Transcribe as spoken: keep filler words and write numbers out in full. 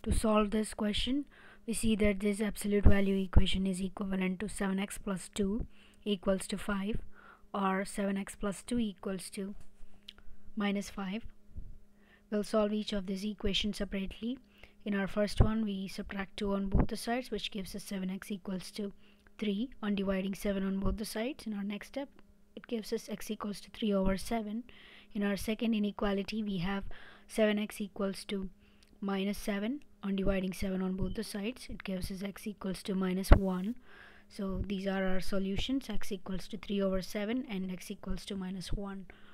To solve this question, we see that this absolute value equation is equivalent to seven x plus two equals to five, or seven x plus two equals to minus five. We'll solve each of these equations separately. In our first one, we subtract two on both the sides, which gives us seven x equals to three on dividing seven on both the sides. In our next step, it gives us x equals to three over seven. In our second inequality, we have seven x equals to minus seven on dividing seven on both the sides. It gives us x equals to minus one. So these are our solutions: x equals to three over seven and x equals to minus one.